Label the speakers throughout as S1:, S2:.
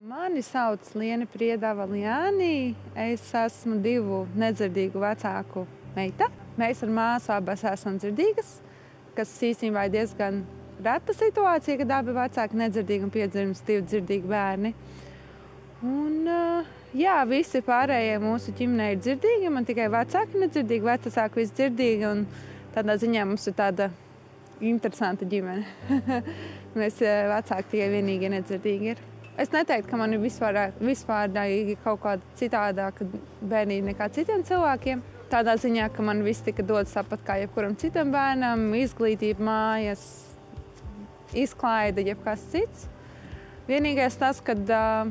S1: Mani sauc Liena Priedava Liānī. Es esmu 2 nedzirdīgu vecāku meita. Mēs ar māsu abas esam dzirdīgas, kas īstenībā ir diezgan reta situācija, kad abi vecāki nedzirdīgi un piedzimst 2 dzirdīgi bērni. Un, jā, visi pārējie mūsu ģimenē ir dzirdīgi, man tikai vecāki nedzirdīgi, vecāki visi dzirdīgi, un tādā ziņā mums ir tāda interesanta ģimene. Mēs vecāki tikai vienīgie nedzirdīgi ir. Es neteiktu, ka man ir vispārīgi kaut kāda citādāka bērnība nekā citiem cilvēkiem. Tādā ziņā, ka man viss tika dots tāpat kā jebkuram citam bērnam, izglītība, mājas, izklaide, jebkas cits. Vienīgais tas, kad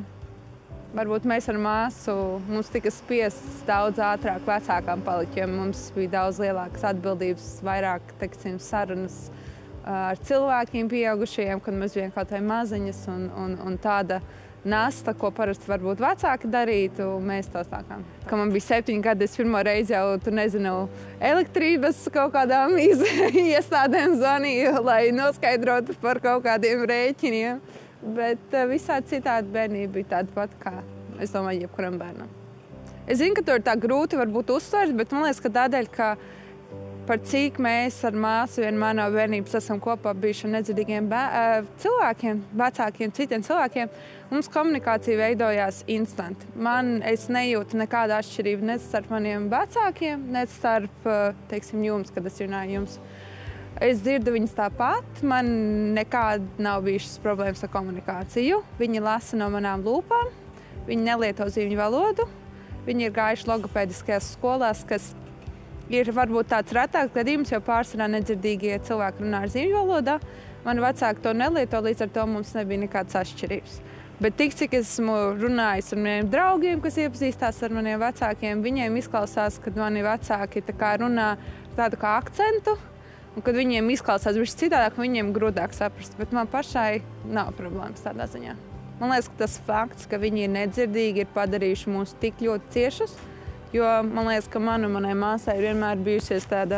S1: varbūt mēs ar māsu, mums tika spiests daudz ātrāk vecākām palikt, jo mums bija daudz lielākas atbildības, vairāk, teiksim, sarunas ar cilvēkiem pieaugušajiem, kad mēs bijām kaut vai maziņas un tāda nasta, ko parasti varbūt vecāki darītu, mēs to sākām. Kad man bija 7 gadi, es pirmo reizi jau, elektrības kaut kādām iestādēm zvanīju, lai noskaidrotu par kaut kādiem rēķiniem. Bet visādi citādi bērnība bija tāda pat, kā, es domāju, jebkuram bērnam. Es zinu, ka to ir tā grūti varbūt uztvert, bet man liekas, ka tādēļ, ka par cik mēs ar māsu vienmēr no bērnības esam kopā bijuši ar nedzirdīgiem cilvēkiem, vecākiem, citiem cilvēkiem, mums komunikācija veidojās instanti. Es nejūtu nekādu atšķirību ne starp maniem vecākiem, ne starp, teiksim, jums, kad es runāju jums. Es dzirdu viņus tāpat, man nekāda nav bijušas problēmas ar komunikāciju. Viņi lasa no manām lūpām, viņi nelieto zīmju valodu, viņi ir gājuši logopēdiskajās skolās, kas ir varbūt tāds retāks gadījums, jo pārsvarā nedzirdīgie cilvēki runā ar zīmju valodā. Mani vecāki to nelieto, līdz ar to mums nebija nekādas atšķirības. Bet tik, cik esmu runājis ar maniem draugiem, kas iepazīstās ar maniem vecākiem, viņiem izklausās, kad mani vecāki runā tādu kā akcentu, un kad viņiem izklausās viss citādāk, viņiem grūtāk saprast. Bet man pašai nav problēmas tādā ziņā. Man liekas, ka tas fakts, ka viņi ir nedzirdīgi, ir padarījuši mūs tik ļoti ciešus, jo man liekas, ka man un manai māsai ir vienmēr bijusies tāda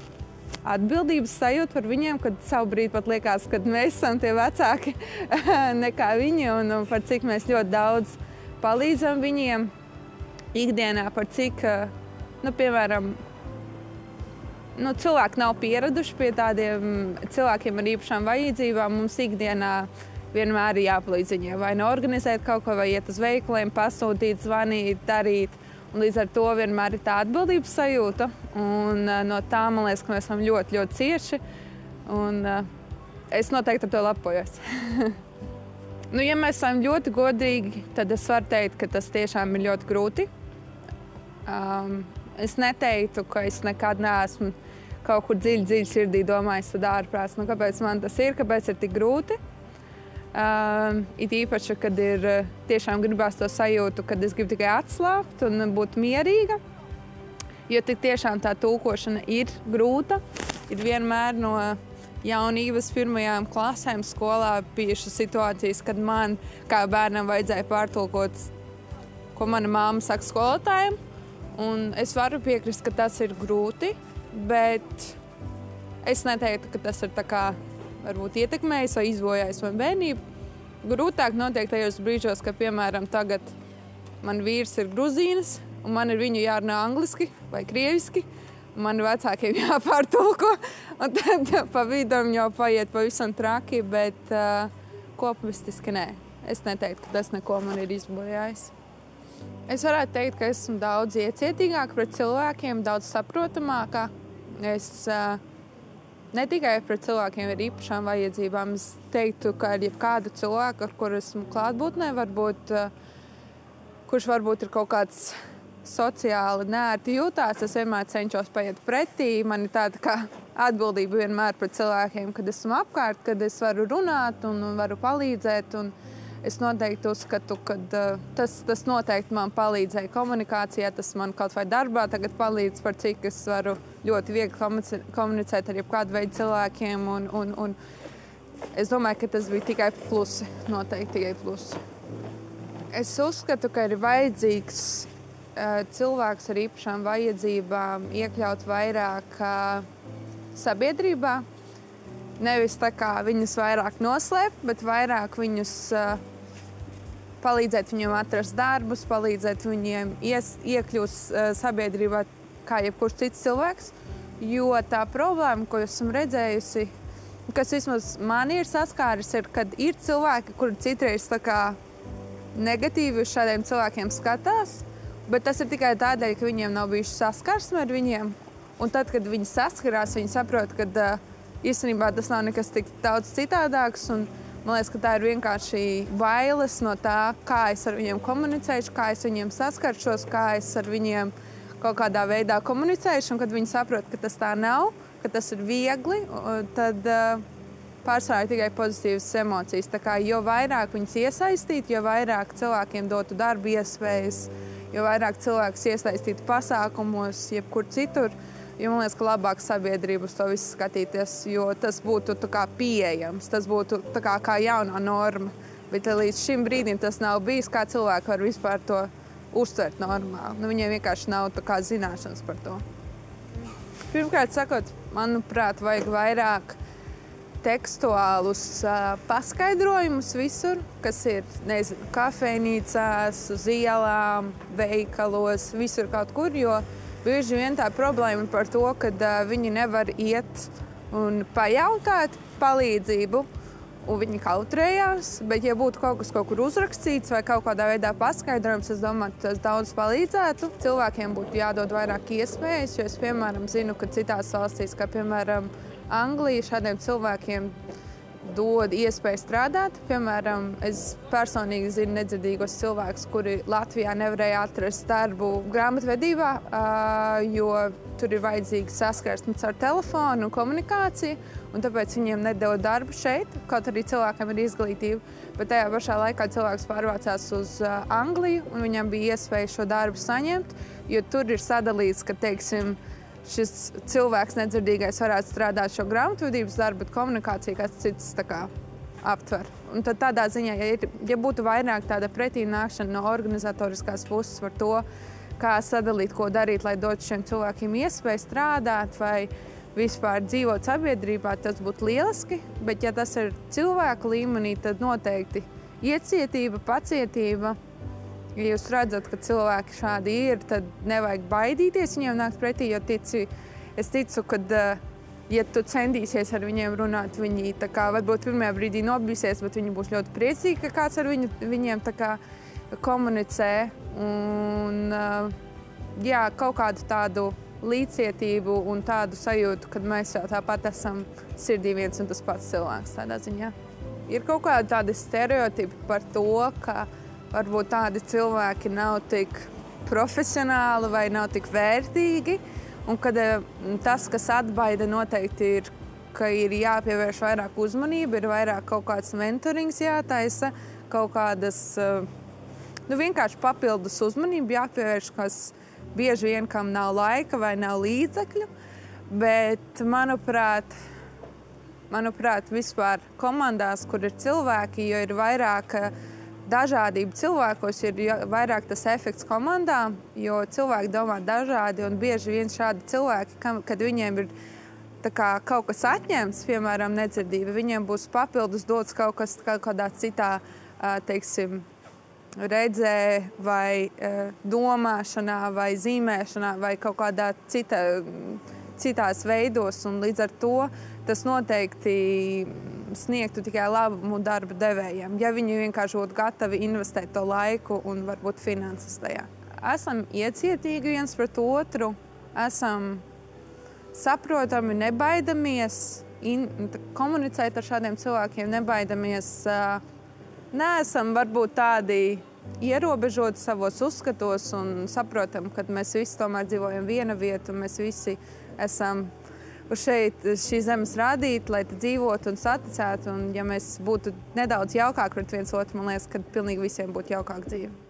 S1: atbildības sajūta par viņiem, kad savu brīdi pat liekas, ka mēs esam tie vecāki nekā viņi, un par cik mēs ļoti daudz palīdzam viņiem ikdienā, par cik, piemēram, cilvēki nav pieraduši pie tādiem cilvēkiem ar īpašām vajadzībām. Mums ikdienā vienmēr ir jāpalīdz viņiem, vai organizēt kaut ko, vai iet uz veikaliem, pasūtīt, zvanīt, darīt. Un līdz ar to vienmēr ir tā atbildības sajūta, un no tā, man liekas, ka mēs esam ļoti, ļoti cieši, un es noteikti ar to lepojos. Ja mēs esam ļoti godīgi, tad es varu teikt, ka tas tiešām ir ļoti grūti. Es neteiktu, ka es nekad neesmu kaut kur dziļi sirdī domājis tad ārprāts, kāpēc man tas ir, kāpēc ir tik grūti. It īpaši, kad ir tiešām gribās to sajūtu, kad es gribu tikai atslābt un būt mierīga, jo tik tiešām tā tulkošana ir grūta. Ir vienmēr no jaunības pirmajām klasēm skolā bijušas situācijas, kad man kā bērnam vajadzēja pārtulkot, ko mana māma saka skolotājiem, un es varu piekrist, ka tas ir grūti, bet es neteiktu, ka tas ir tā kā varbūt ietekmējis vai izbojājis man bērnību. Grūtāk notiek tajos brīžos, ka, piemēram, tagad man vīrs ir gruzīnis, un man ir viņu jārunā angliski vai krieviski, un man vecākiem jāpārtulko, un tad pa vidam jau paiet pavisam traki, bet kopumstiski nē. Es neteiktu, ka tas neko man ir izbojājis. Es varētu teikt, ka esmu daudz iecietīgāka pret cilvēkiem, daudz saprotamākā. Ne tikai pret cilvēkiem ar īpašām vajadzībām. Es teiktu, ka ar jebkādu cilvēku, ar kuru esmu klātbūtnē, kurš varbūt ir kaut kāds sociāli neērti jūtās, es vienmēr cenšos paiet pretī. Man ir tāda kā atbildība vienmēr pret cilvēkiem, kad esmu apkārt, kad es varu runāt un varu palīdzēt. Un es noteikti uzskatu, ka tas noteikti man palīdzēja komunikācijā, tas man kaut vai darbā tagad palīdz, par cik es varu ļoti viegli komunicēt ar jebkādu veidu cilvēkiem. Un es domāju, ka tas bija tikai plusi, noteikti tikai plusi. Es uzskatu, ka ir vajadzīgs cilvēks ar īpašām vajadzībām iekļaut vairāk sabiedrībā. Nevis tā kā viņus vairāk noslēpt, bet vairāk viņus palīdzēt viņiem atrast darbus, palīdzēt viņiem iekļūst sabiedrībā kā jebkurš cits cilvēks. Jo tā problēma, ko esmu redzējusi, kas vismaz man ir saskāris, ir, kad ir cilvēki, kuri citreiz tā kā negatīvi uz šādiem cilvēkiem skatās, bet tas ir tikai tādēļ, ka viņiem nav bijuši saskarsme ar viņiem. Un tad, kad viņi saskarās, viņi saprot, ka īstenībā tas nav nekas tik daudz citādāks. Un man liekas, ka tā ir vienkārši bailes no tā, kā es ar viņiem komunicēšu, kā es viņiem saskaršos, kā es ar viņiem kaut kādā veidā komunicēšu. Un kad viņi saprot, ka tas tā nav, ka tas ir viegli, tad pārsvarā ir tikai pozitīvas emocijas. Tā kā jo vairāk viņus iesaistīt, jo vairāk cilvēkiem dotu darba iespējas, jo vairāk cilvēkus iesaistītu pasākumos, jebkur citur, jo man liekas, ka labāk sabiedrība uz to visu skatīties, jo tas būtu tā kā pieejams, tas būtu tā kā jaunā norma. Bet līdz šim brīdim tas nav bijis, kā cilvēki var vispār to uztvert normāli. Viņiem vienkārši nav tā kā zināšanas par to. Pirmkārt sakot, manuprāt, vajag vairāk tekstuālus paskaidrojumus visur, kas ir, nezinu, kafejnīcās, uz ielām, veikalos, visur kaut kur, jo bieži vien tā problēma ir par to, ka viņi nevar iet un pajautāt palīdzību, un viņi kautrējās, bet ja būtu kaut kas kaut kur uzrakstīts vai kaut kādā veidā paskaidrojums, es domāju, tas daudz palīdzētu. Cilvēkiem būtu jādod vairāk iespējas, jo es, piemēram, zinu, ka citās valstīs, kā piemēram Anglija, šādiem cilvēkiem dod iespēju strādāt. Piemēram, es personīgi zinu nedzirdīgos cilvēkus, kuri Latvijā nevarēja atrast darbu grāmatvedībā, jo tur ir vajadzīga saskarsme ar telefonu un komunikāciju, un tāpēc viņiem nedod darbu šeit, kaut arī cilvēkam ir izglītība. Bet tajā pašā laikā cilvēks pārvācās uz Angliju, un viņam bija iespēja šo darbu saņemt, jo tur ir sadalīts, ka, teiksim, šis cilvēks nedzirdīgais varētu strādāt šo grāmatvedības darbu, bet komunikācija kāds cits tā kā aptver. Un tad tādā ziņā, ja būtu vairāk tāda pretīnākšana no organizatoriskās puses par to, kā sadalīt, ko darīt, lai dotu šiem cilvēkiem iespēju strādāt vai vispār dzīvot sabiedrībā, tas būtu lieliski. Bet ja tas ir cilvēku līmenī, tad noteikti iecietība, pacietība. Ja jūs redzat, ka cilvēki šādi ir, tad nevajag baidīties viņiem nākt pretī, jo es ticu, ka, ja tu centīsies ar viņiem runāt, viņi tā kā varbūt pirmajā brīdī nobīsies, bet viņi būs ļoti priecīgi, ka kāds ar viņiem tā kā komunicē. Un, jā, kaut kādu tādu līdzcietību un tādu sajūtu, kad mēs jau tāpat esam sirdī viens un tas pats cilvēks tādā ziņā. Ir kaut kādi tādi stereotipi par to, ka varbūt tādi cilvēki nav tik profesionāli vai nav tik vērtīgi. Un kad tas, kas atbaida, noteikti ir, ka ir jāpievērš vairāk uzmanība, ir vairāk kaut kāds mentorings jātaisa, kaut kādas, vienkārši papildus uzmanību jāpievērš, kas bieži vien kam nav laika vai nav līdzekļu. Bet, manuprāt, vispār komandās, kur ir cilvēki, jo ir vairāk dažādība cilvēkos, ir vairāk tas efekts komandā, jo cilvēki domā dažādi un bieži vien šādi cilvēki, kad viņiem ir kaut kas atņemts, piemēram, nedzirdība, viņiem būs papildus dots kaut kas kaut kādā citā, teiksim, redzē vai domāšanā vai zīmēšanā vai kaut kādā citās veidos, un līdz ar to tas noteikti sniegtu tikai labumu darba devējiem, ja viņi vienkārši būtu gatavi investēt to laiku un varbūt finanses tajā. Esam iecietīgi viens pret otru, esam saprotami, nebaidamies komunicēt ar šādiem cilvēkiem, nebaidamies, neesam varbūt tādi ierobežoti savos uzskatos un saprotam, ka mēs visi tomēr dzīvojam viena vieta un mēs visi esam uz šī zemes rādīti, lai dzīvotu un saticētu. Un ja mēs būtu nedaudz jaukāki pret viens otru, man liekas, ka pilnīgi visiem būtu jaukāka dzīve.